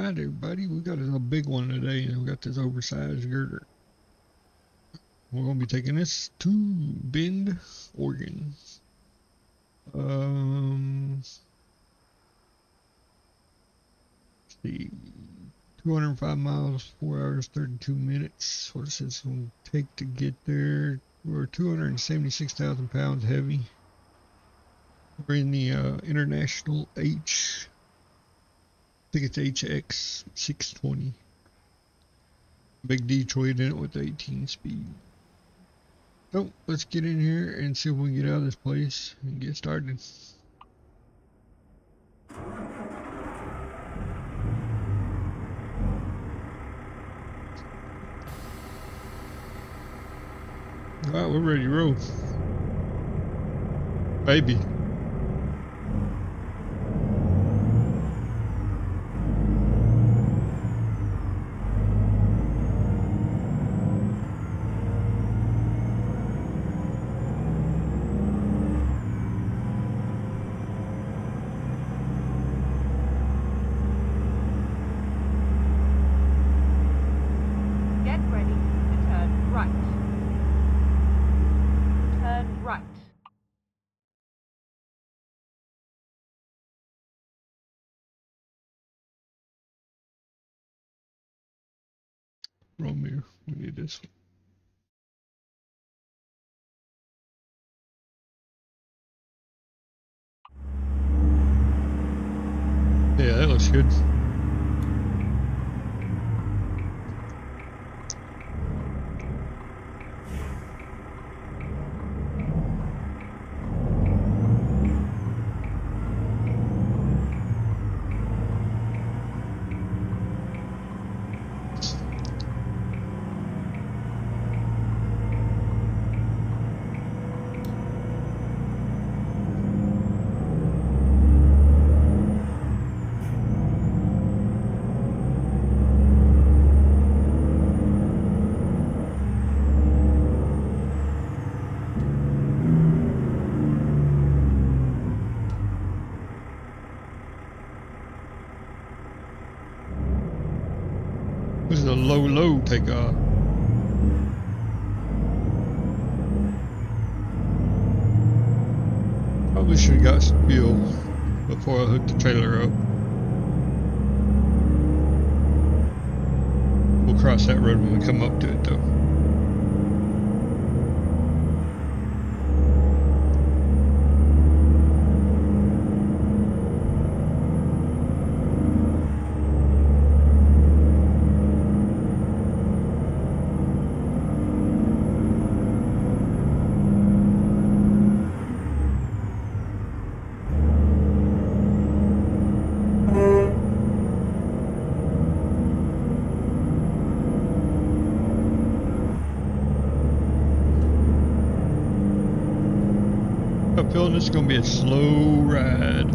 Alright everybody, we got a big one today and we got this oversized girder. We're going to be taking this to Bend, Oregon. Let's see, 205 miles, 4 hours, 32 minutes. What is this going to take to get there? We're 276,000 pounds heavy. We're in the International H, I think it's HX 620. Big Detroit in it with 18 speed. So let's get in here and see if we can get out of this place and get started. Alright, we're ready to roll. Baby. Romeo, we need this one. Yeah, that looks good. This is a low takeoff. Probably should have got some fuel before I hooked the trailer up. We'll cross that road when we come up to it though. I'm feeling this is going to be a slow ride.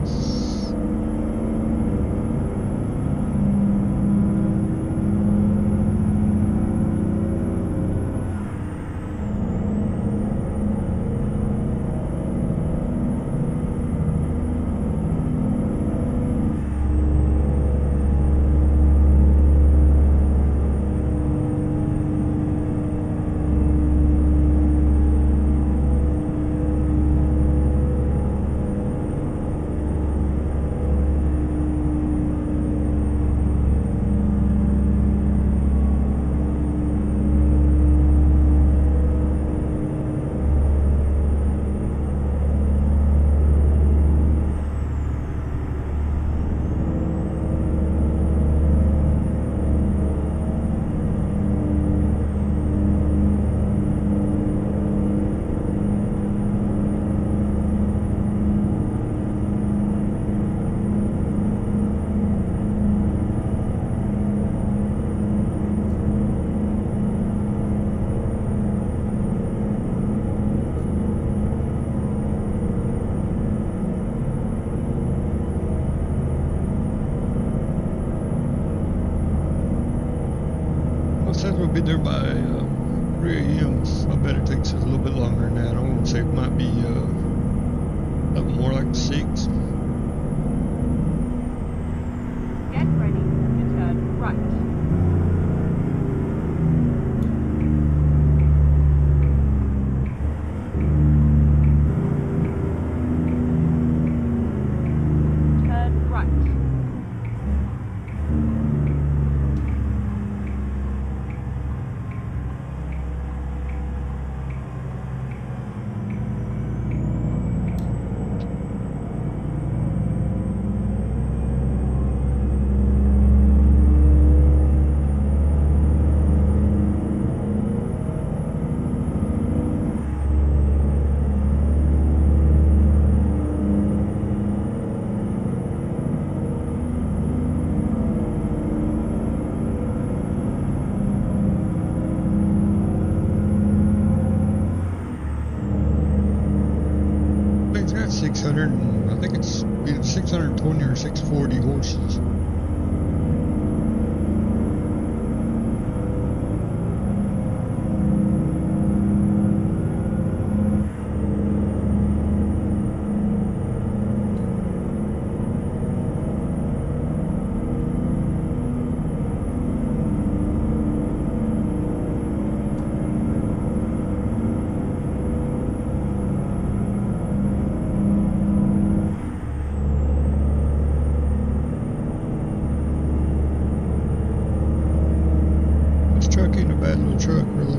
Says we'll be there by 3 a.m. I bet it takes us a little bit longer than that. I want to say it might be more like 6. Get ready to turn 600, and I think it's either 620 or 640 horses. This truck ain't a bad little truck, really.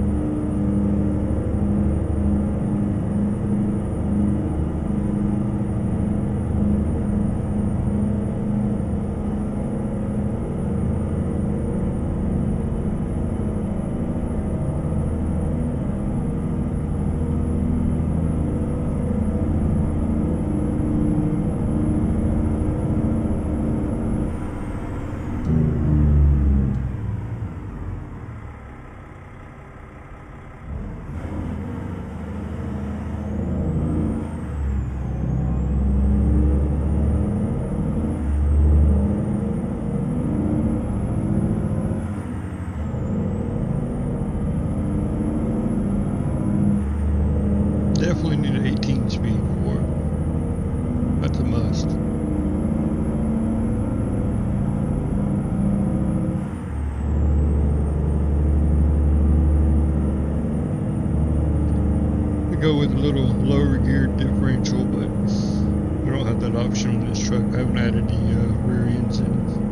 Definitely need an 18 speed for it. That's a must. We go with a little lower gear differential, but we don't have that option on this truck. I haven't added the rear ends in.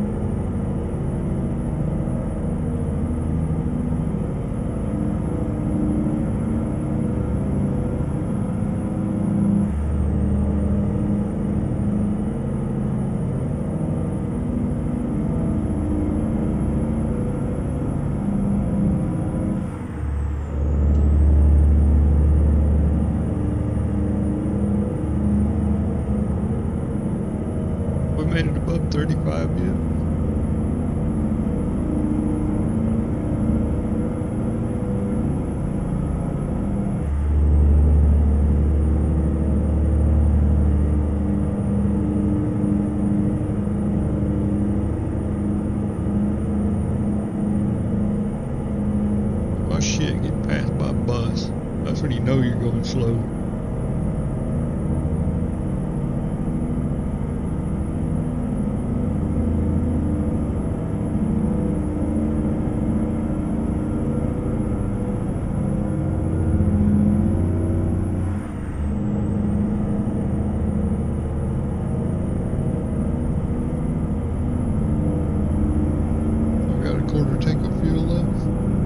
We made it above 35 yet. Oh shit, getting passed by a bus. That's when you know you're going slow. We got a quarter tank of fuel left.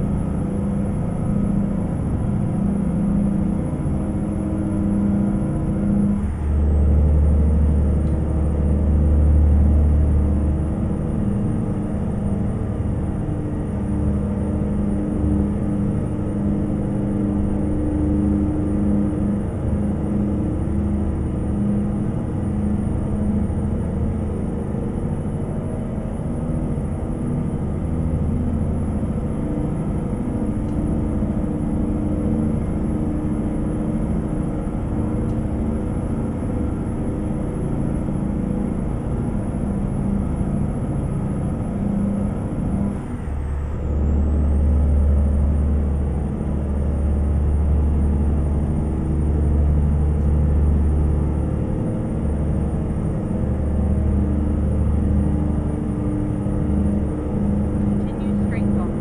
Continue straight north.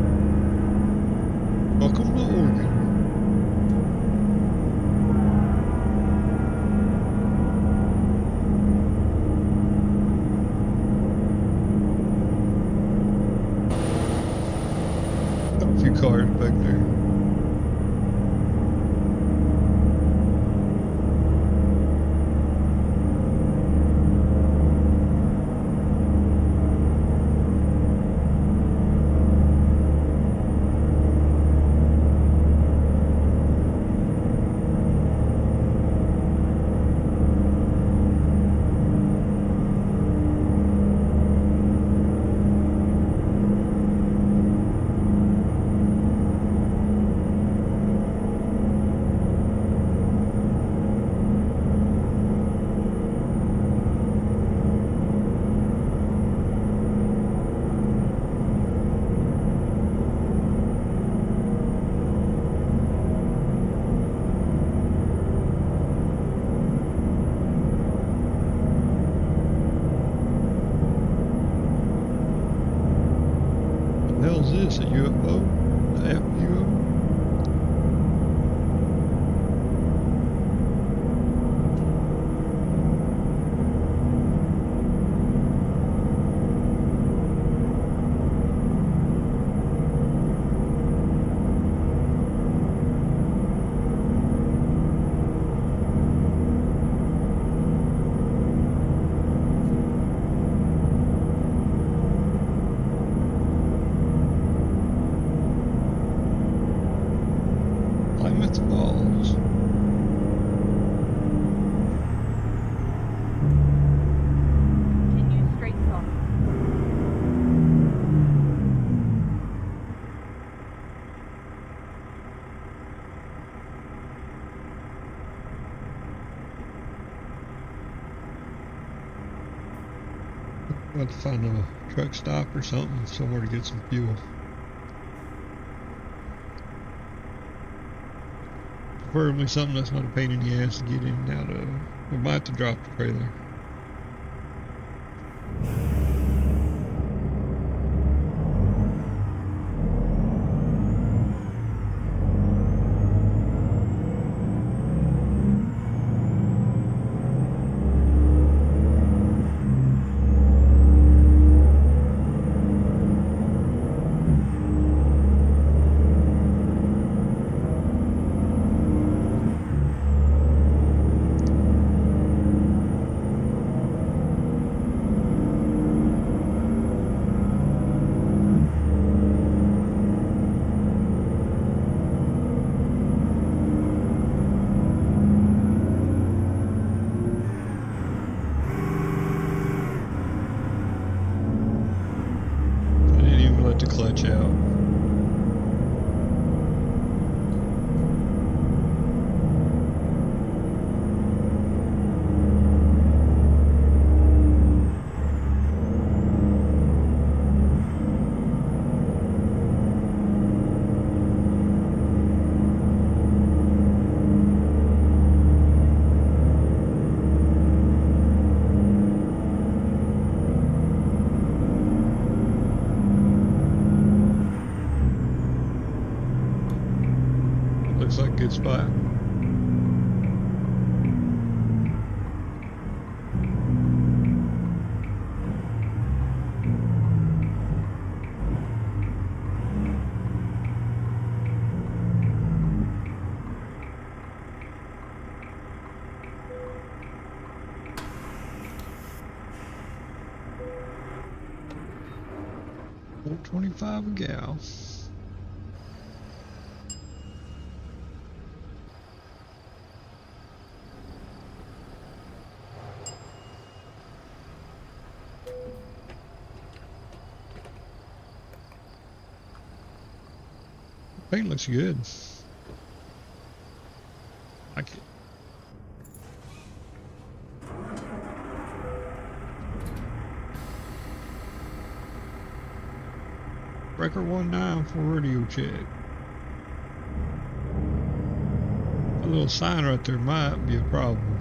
Welcome to Oregon. Got a few cars back there. We'll have to find a truck stop or something, somewhere to get some fuel. Preferably something that's not a pain in the ass to get in and out of. We might have to drop the trailer. To clutch out. Looks like a good spot. $4.25 a gal. Paint looks good. Like it. Breaker 19 for radio check. A little sign right there might be a problem.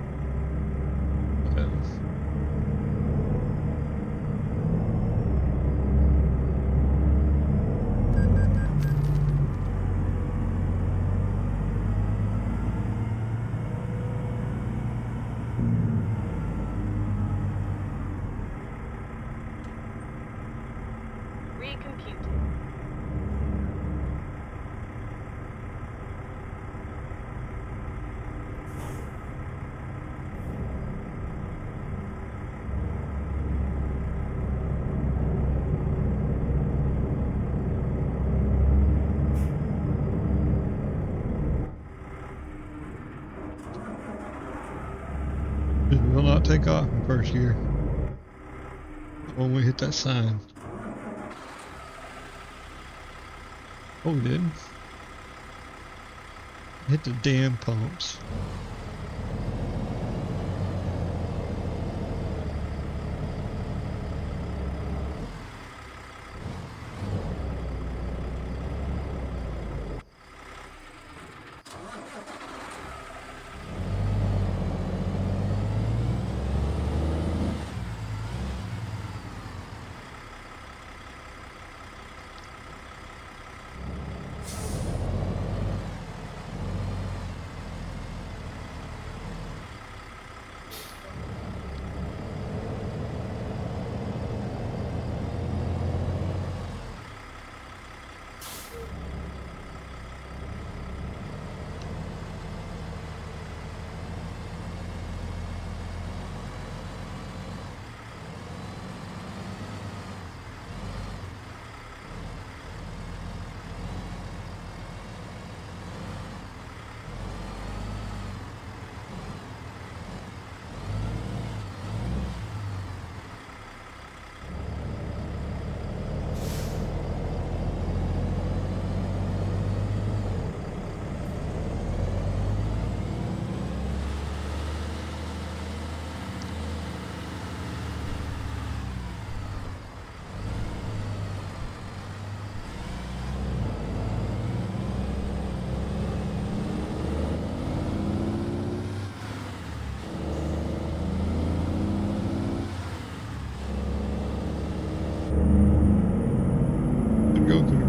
It will not take off in first gear when we hit that sign. Oh, we didn't. Hit the damn pumps.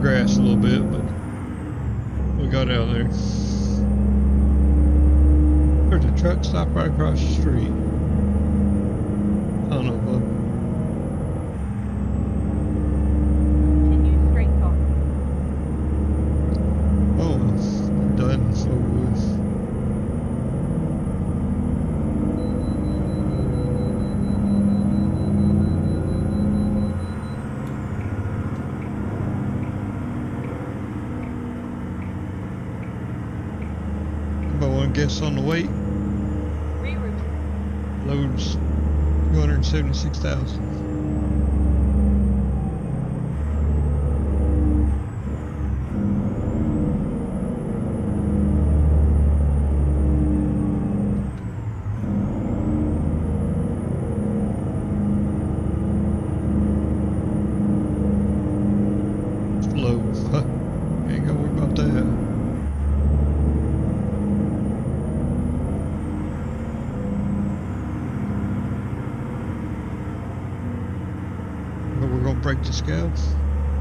grass a little bit, but we got out there. There's a truck stop right across the street. I don't know, Bub. Continue straight on. Oh, done. So guess on the weight, Reroute. loads 276,000. It's low. Huh. Ain't gotta worry about that. But we're gonna break the scales.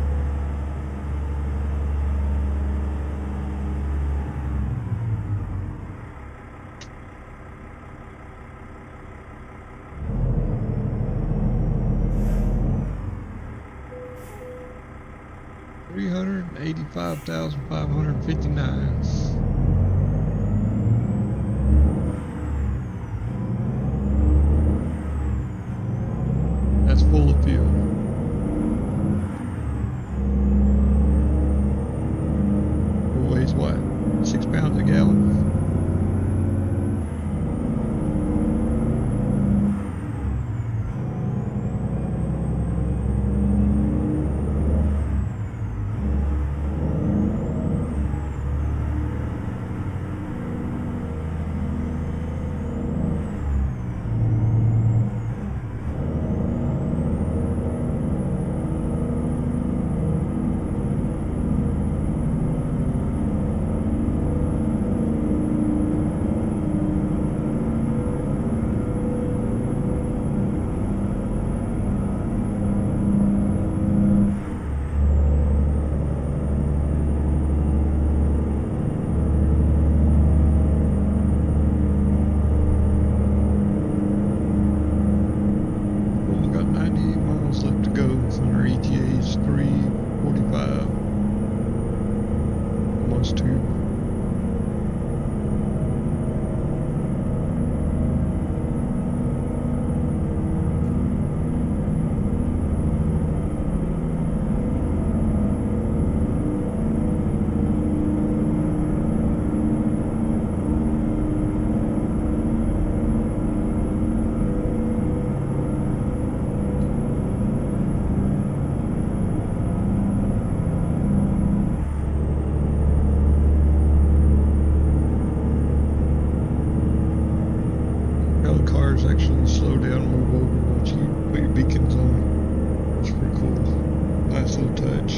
$385,559. That's full of fuel. It weighs what? 6 pounds a gallon? Actually slow down and move over once you put your beacons on. It's pretty cool. Nice little touch.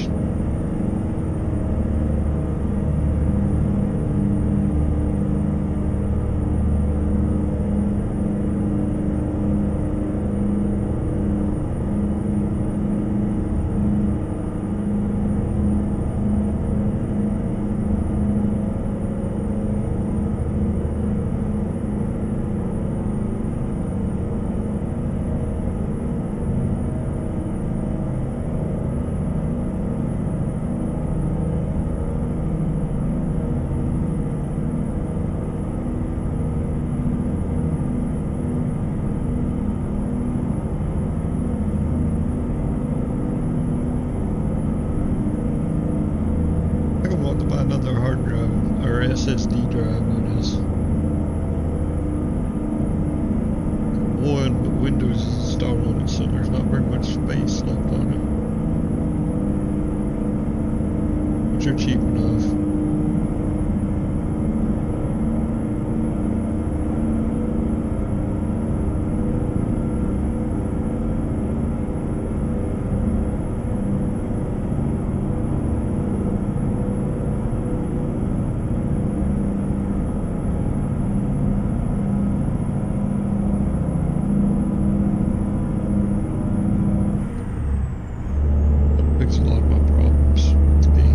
Another hard drive or SSD drive, that is. One, but Windows is installed on it, so there's not very much space left on it. But you're cheap enough. A lot of my problems with the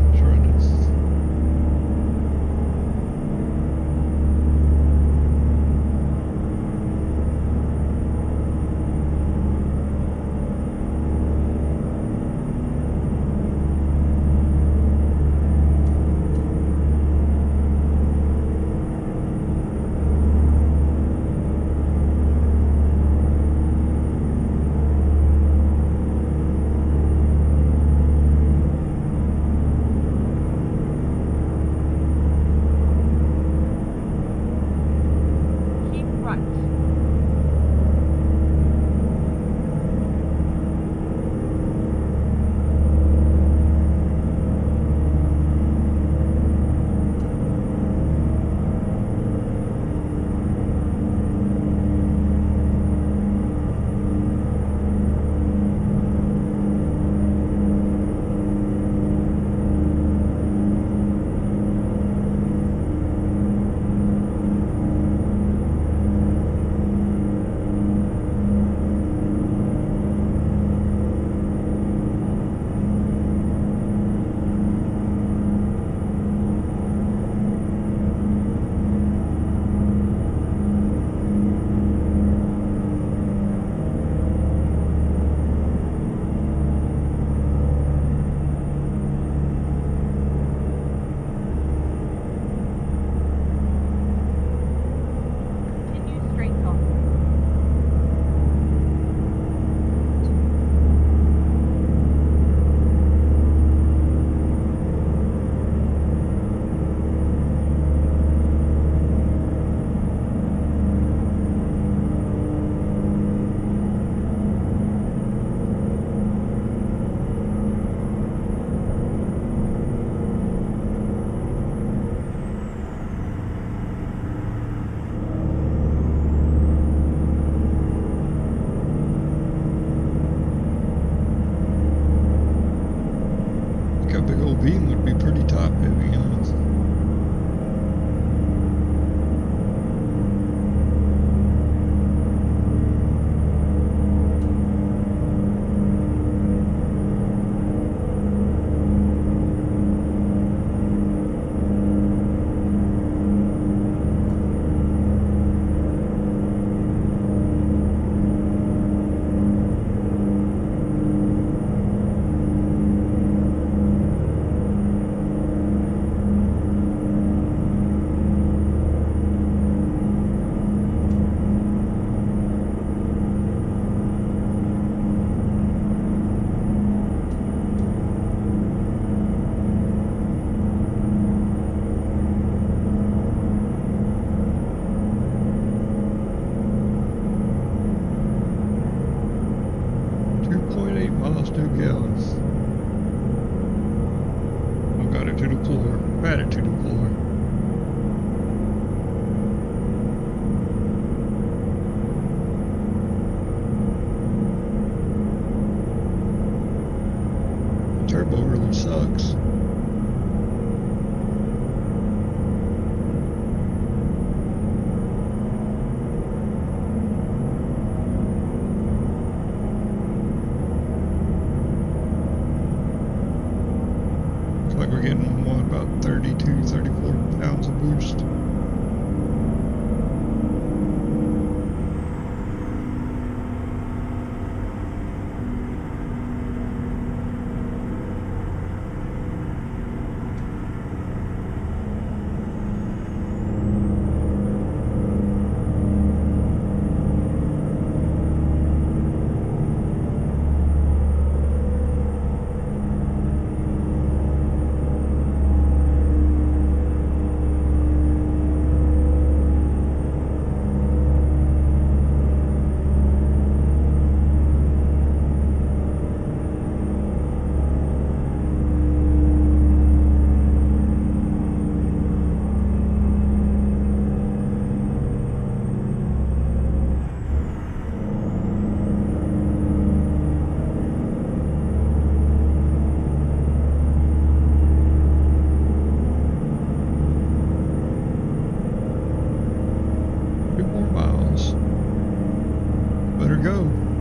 better go.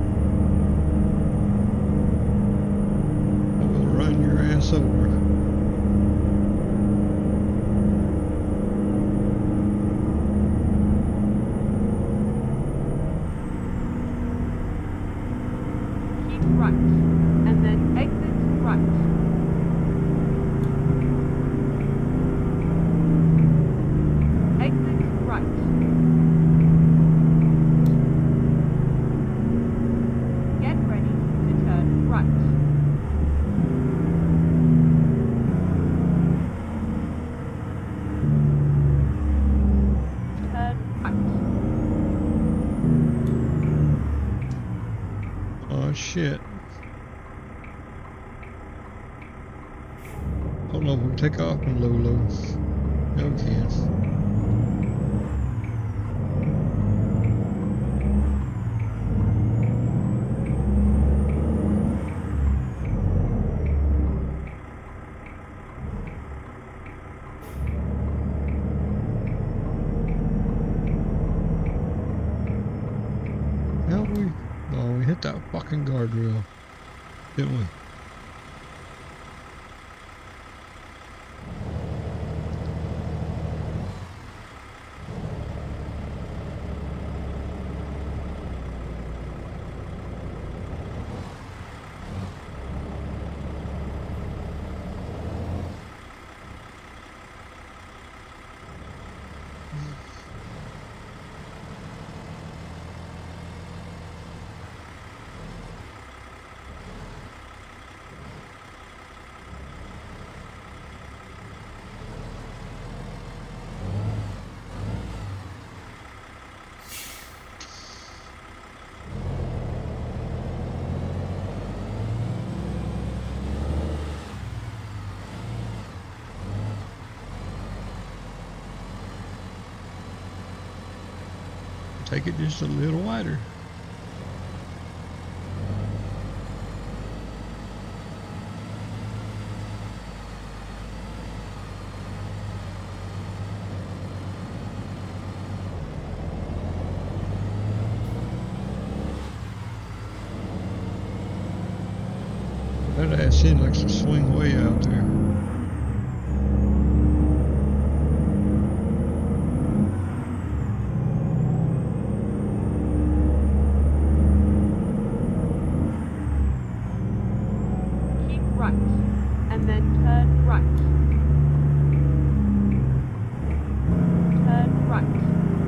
I will run your ass over. Keep right, and then exit right. Exit right. Get ready to turn right. Turn right. Oh shit. Hold on, we'll take off in low. Okay. Hell, we hit that fucking guardrail, didn't we? Take it just a little wider. That ass in likes to swing way out there. Keep right, and then turn right. Turn right.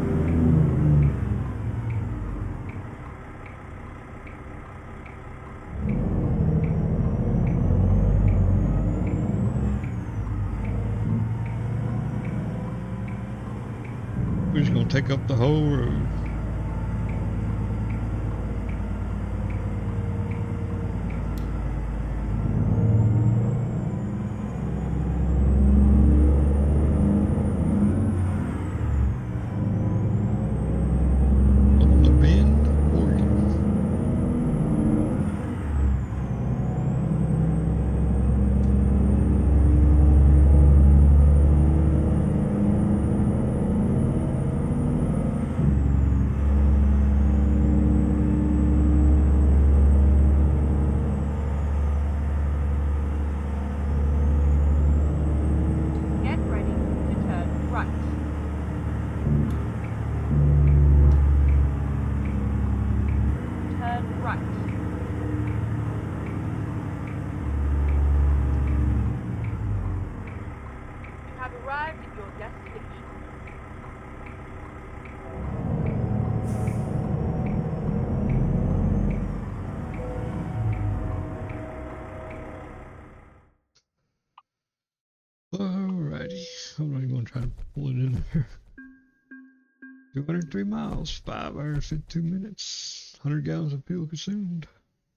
We're just gonna take up the whole road. On the Bend, Oregon. Get ready to turn right. Turn right. You have arrived at your destination. Alrighty, hold on, I'm gonna try to pull it in there. 203 miles, 5 hours, 52 minutes, 100 gallons of fuel consumed,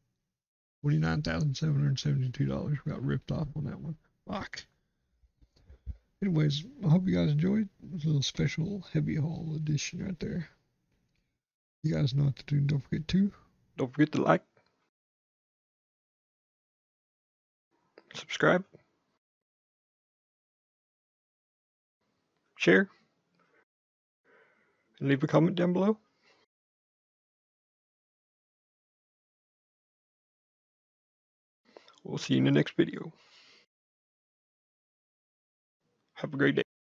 $29,772. Got ripped off on that one. Fuck. Anyways, I hope you guys enjoyed. It was a little special heavy haul edition right there. You guys know what to do. Don't forget to like, subscribe, share, and leave a comment down below. We'll see you in the next video. Have a great day.